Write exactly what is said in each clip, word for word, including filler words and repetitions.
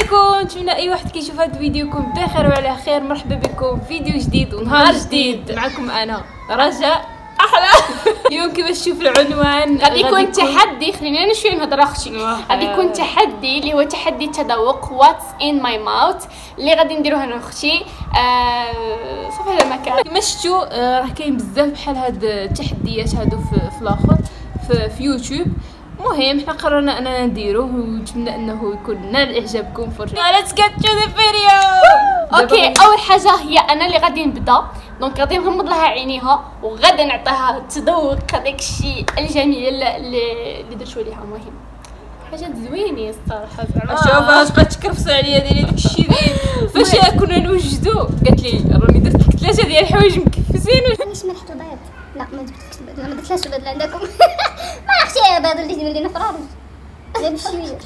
عليكم، نتمنى اي واحد كيشوف هذا الفيديو يكون بخير وعلى خير. مرحبا بكم في فيديو جديد ونهار جديد. معكم انا رجاء احلى. اليوم كيف تشوف العنوان غادي يكون تحدي، خلينا انا شويه نهضر اختي. غادي يكون تحدي اللي هو تحدي التذوق واتس ان ماي ماوث اللي غادي نديروه انا واختي. آه صافي هذا ما كان كما شفتوا. آه راه كاين بزاف بحال هاد التحديات هادو في, في الاخر في, في يوتيوب. المهم حنا قررنا اننا نديروه ونتمنى انه يكون نال اعجابكم. فرجوا let's get to the video. اوكي اول حاجه هي انا اللي غادي نبدا، دونك غادي نغمض لها عينيها وغادي نعطيها تذوق هذاك الشيء الجميل اللي اللي درتو ليها. المهم حاجات زوينين الصراحه زعما. شوف اش بقات تكرفس عليا ديري داك الشيء ديال فاش كنا نوجدو قالت لي راني درت لك ثلاثه ديال الحوايج مكفسين. واش ملح وبيض؟ لا ما جبتلكش بيض، ما درتلاش بيض اللي عندكم. ما عرفتش يا بيض اللي يجيب لينا فرارج جاب شويه.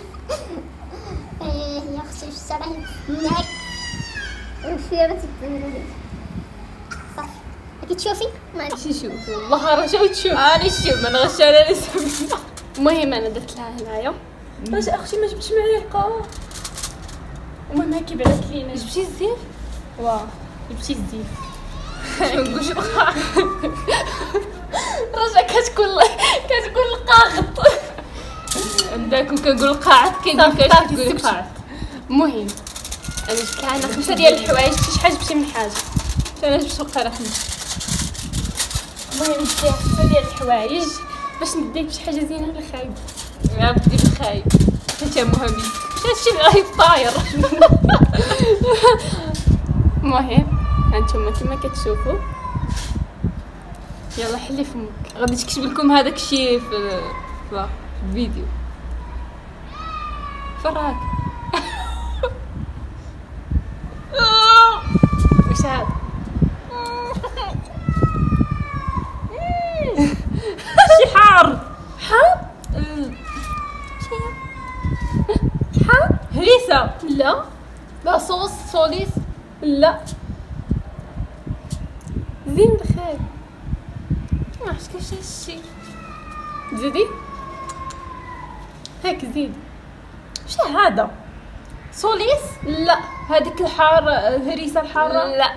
ايه يا اختي واش سامعين معاك وفيها ما تبان صافي. كي تشوفي ما شي شوف والله راه جاو تشوف انا نشوف ما نغش على نسمي. المهم انا درت لها هنايا. واش اختي ما جبتش معلقه؟ المهم هاكي بعدت لينا جبتي الزيت؟ واه جبتي الزيت. ما نقولش بقى رجع كتكون كتكون القاغط عندكم كنقول قاعد كيقول كتقول قاعد. المهم انا جبت لها انا خمسه ديال الحوايج. شي حاجه جبتي من حاجه؟ انا جبت بقره خمسه. المهم جبت لها خمسه ديال الحوايج باش نديك شي حاجه زينه للخايب. يا بدي بالخايب حتى مهمي هادشي اللي غادي طاير. المهم هانتوما كما كتشوفوا يلا حلي فمك. غادي تكتب لكم هذاك الشيء في في الفيديو. فراك واش هذا؟ شي حار حار حار هريسه. لا لا صوص صوليس. لا زين الخير. ما عرفتش كيفاش هادشي. زيدي هاك زيد. واش هذا صوليس؟ لا هذيك الحار الهريسه الحاره. لا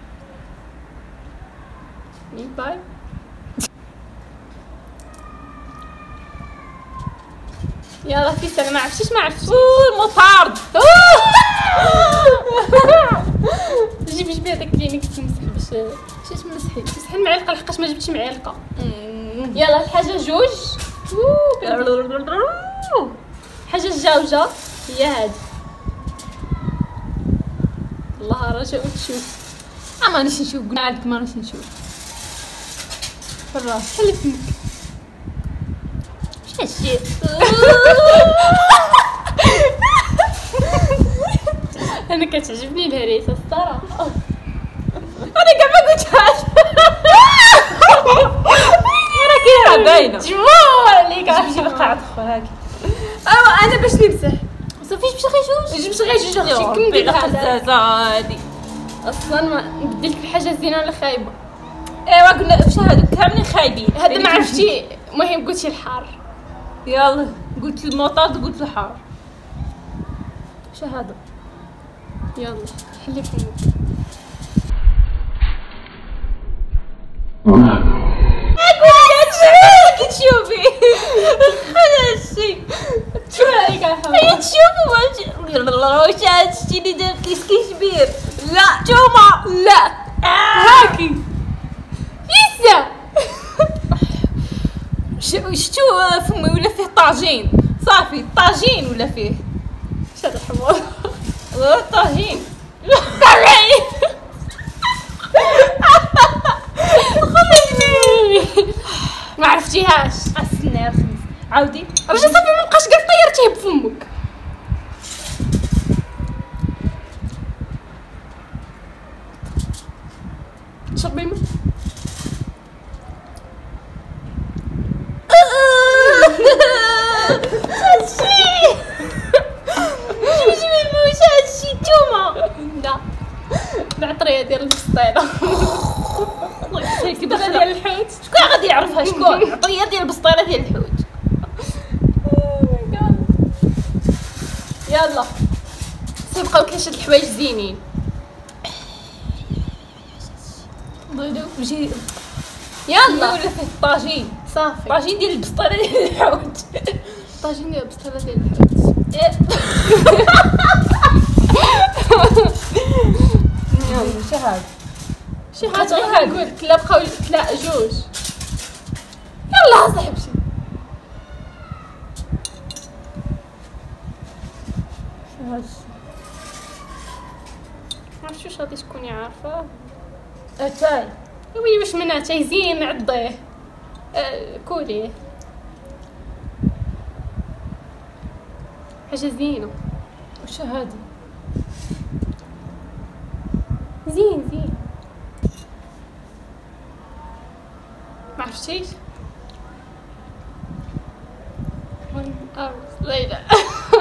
مي باي. يلا في سنة ما عرفتيش ما عرفتيش. المطارد. جيبي جيبي هذاك اللي تمسح باش باش تمسحي تمسحي المعلقه لحقاش ما جبتش معلقه. يلا الحاجه جوج. حاجه الجوجه هي هذه. الله رجاء تشوف. ما مانيش نشوف قلنا لك ما مانيش نشوف. فراس حلي فمك. واش هادشي؟ انا كتعجبني الهريسه الصراحه. انا كاع ما قلتهاش. راه كاينه باينه. جمهور عليك. جيب قاعد اخر هاكي. اه انا باش نمسح صافي جبت غير جوج. جبت غير جوج اختي. كم ربي ندير هذا القزازه هادي اصلا ما نبدل لك الحاجه زينه ولا خايبه. ايوا قلنا واش هادو كاملين خايبين. هذا ما عرفتي. المهم قلتي الحار. يلا قلت المطارد قلت الحار. واش هذا؟ يلا حلي فمك. كتشوفي هذا الشيء شو عليك الحار؟ هيا تشوفوا واش واش هادشي اللي دار كيسكي كبير. لا توما لا هاكي لسه. شتو فمي ولا فيه طاجين. صافي طاجين ولا فيه اش هذا الحمار؟ والله طاجين. طاجين ما عرفتيهاش. استنى رخيص عاودي. رجع صافي ما بقاش كاع طيرتيه بفمك. شربي الماء. هادشي جيبي جيبي الماء. واش هادشي نتوما؟ لا العطريه ديال البسطيله. كيف ديال الحوت. شكون غادي يعرفها؟ شكون؟ عطريه ديال البسطيله ديال الحوت. يلا سيبقاو كاين شي الحوايج زينين. ضيدو وجي يلا ولا فيه الطاجين، صافي. الطاجين ديال البسطيله ديال الحوت. طاجين ديال البسطيله ديال الحوت. شي هذا شي حاجه غير نقول لك لا بقاو لا جوج. يلا صاحبتي. معرفتش واش غادي تكوني عارفه. اتاي وي واش منها تاي زين عضيه. أه كوليه حاجه زينه. واش هادي؟ زين زين ما عرفتيش. one hour later.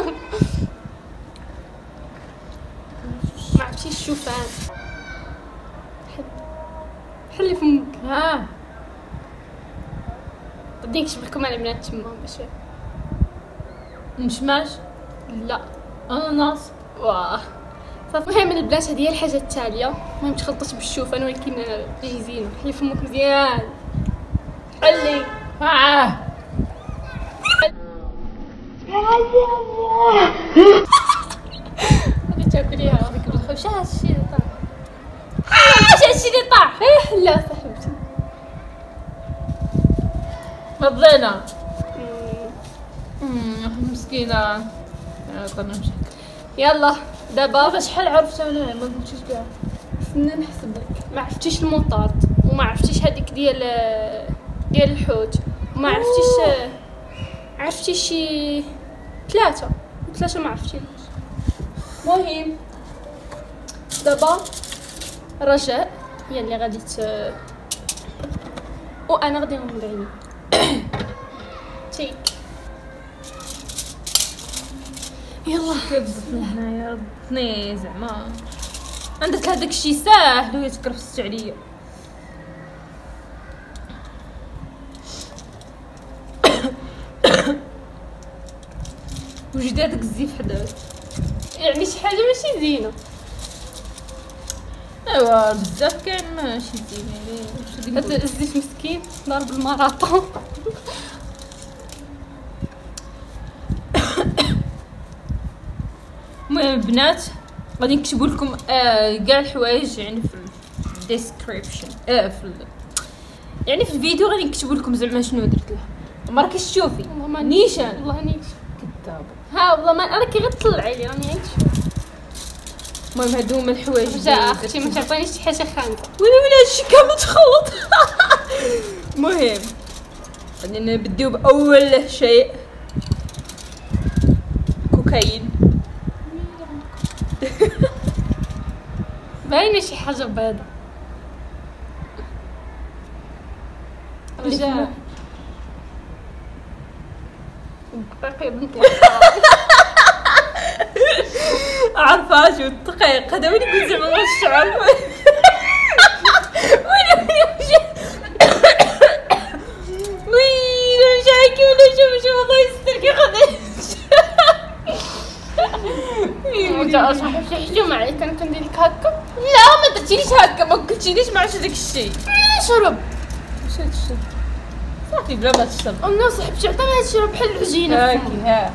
ما عرفتيش الشوفان. حلي فمك. ها بدي نكتب لكم على بنات تما باش مشماش لا. اناناس. واه صافي. المهم البنات هذه هي الحاجه التاليه. المهم تخلطت بالشوفان ولكن جي زينه. حلي فمك مزيان. حلي اه غادي تاكليها. هذيك الخ- واش هاد الشيء اللي طاح؟ واش هادشي اللي طاح؟ ايه لا صاحبتي. مضينا. امم مسكينه. يلا نمشي. يلا دابا دابا شحال عرفت انا ما قلتيش كاع. استنى نحسب لك. ما عرفتيش المطارد وما عرفتيش هذيك ديال ديال الحوت وما عرفتيش عرفتي شي ثلاثه ثلاثه ما عرفتيش. المهم دابا رجاء هي اللي غادي ت وانا غادي نغمض عيني. تيك يلا. كبزتني هنايا ردتني زعما. عندك هذاك الشيء ساهل وهي تكرفست عليا. وجدي هذاك الزيف حداك. يعني شي حاجه ماشي زينه. ايوا بزاف كاين ماشي زين يعني واش غادي هذا نقول؟ الزيت مسكين ضارب المراطو. المهم البنات غادي نكتبوا لكم آه كاع الحوايج يعني في الديسكريبشن اه في ال... يعني في الفيديو غادي نكتبوا لكم زعما شنو درت لها. ما راكيش تشوفي والله ما نيشان والله نيش. كذابه. ها والله ما انا كي غير طلعي لي راني عايش. المهم هادو هما الحوايج جا اللي اختي درت ما تعطينيش شي حاجه خانقه. ولا ولا هادشي كامل تخلط. المهم غادي نبداو باول شيء. كوكايين. باينه شي حاجه بيضة. رجاء باقي بنت عارفه شو الدقيق هذا وين يقول زعما واش عارفه. وين وين وين مشاكي ولا شوف شوف الله يستر كي خديت. وجا صاحبتي حشومه عليك انا كندير لك هكا. لا ما درتيليش هكا ما قلتيليش ما عرفتش داك الشيء. شرب. واش هاد الشيء صافي بلا ما تشرب. انا صاحبتي عطيني هادشي راه بحال العجينه. هاكي ها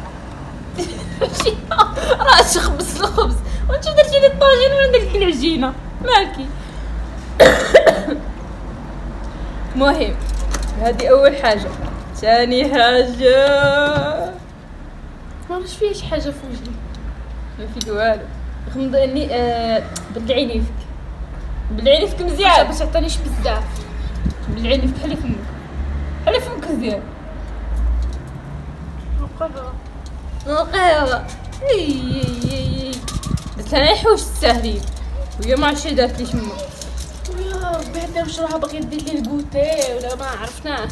راه تخبز الخبز وانت درتي لي الطاجين وانا درت لك العجينه مالكي. المهم هذه اول حاجه. ثاني حاجه ما عرفتش فيها شي حاجه في وجهي. ما في والو. غمض عيني آه بلعي لي فيك بلعي لي فيك مزيان. ما تعطينيش بزاف. بلعي لي فيك حلي فمك حلي فمك مزيان. نقرا نقيضة اي اي اي درت لها حوايج ساهلين وهي ما عرفتش دارت لي تما. يا ربي هذا واش راها باغي دير لي الكوتي ولا ما عرفناش.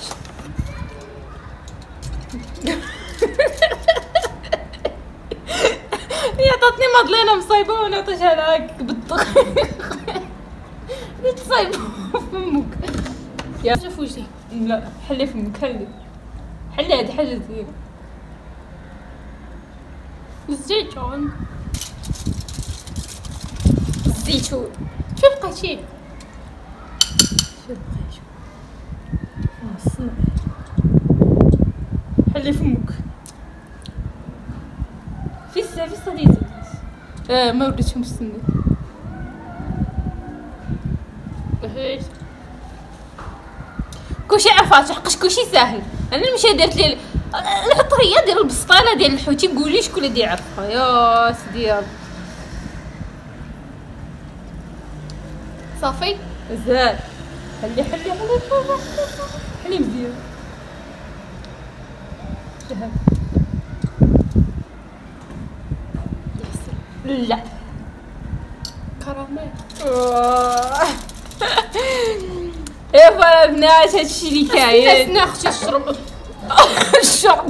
هي عطاتني مادلينا مصايبه وانا عطيتها لها هكاك بالدقيق. قلت صايبه فمك يا شوف وجهي. لا حلي فمك حلي حلي هذه حاجه زينه. الزيتون الزيتون. شو بقيتي؟ شو بقيت الصنع حلي فمك في السا في الصديق اه ما وديتهم السنة كلشي عرفات حقاش كلشي ساهل. انا مشى درت لي العطريه ديال البسطانه ديال الحوتي قولي شكون اللي يعرفها يا سيدي يلا صافي زاد حلي حلي حلي حلي مزيان شهاد لا كراميل. يا فا البنات هادشي اللي كاين استنى اختي الشرب الشرب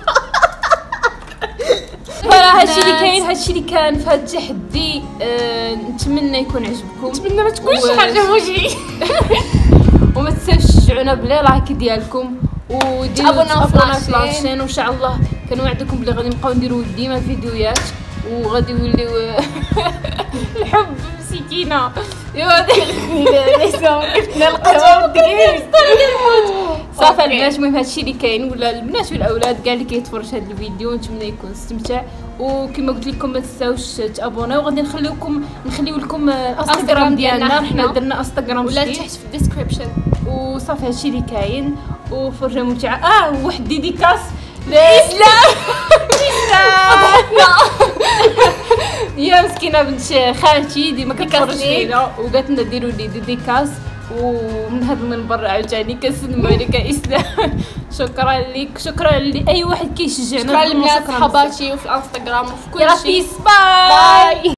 فلا هادشي اللي كاين هادشي اللي كان في هاد التحدي. أه نتمنى يكون عجبكم، نتمنى ما تكونش و- حاجه في وجهي. وما تنساوش تشجعونا بلي لايك ديالكم وديروا تابوناو في تابوناو في لاشين. لاشين وان شاء الله كنوعدكم بلي غادي نبقاو نديروا ديما فيديوهات وغادي يوليو الحب مسكينه يا كيفنا القهوه والدقيق. صافي البنات. المهم هادشي اللي كاين ولا البنات والاولاد كاع اللي كيتفرج هذا الفيديو نتمنى يكون استمتع. وكما قلت لكم ما تنساوش تابوناو. وغادي نخليوكم نخليو لكم الانستغرام ديالنا. حنا درنا انستغرام ولا جديد تحت في الديسكريبشن. وصافي هادشي اللي كاين وفرجه ممتعه. اه واحد ديديكاس لإسلام يا مسكينه بنت خالتي ديما كتفرج فينا وقالت لنا ديروا لي ديديكاس ومن هذا المنبر عاوتاني كنسلموا عليك اسلام. شكرا لك شكرا لاي واحد كيشجعنا. شكرا للناس صحاباتي وفي الانستغرام وفي كل يلا شيء. بيس باي.